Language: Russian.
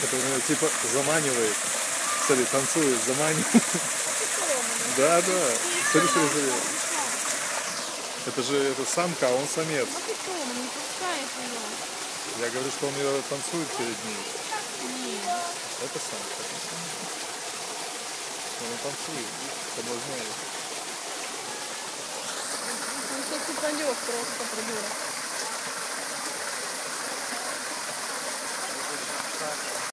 Это у него типа заманивает. Смотри, танцует, заманивает. Да, да. Смотри, смотри, смотри. Это же самка, а он самец. Я говорю, что он ее танцует перед ней. Это самка. Он танцует, соблазняет. Он сейчас упадет просто, придурок.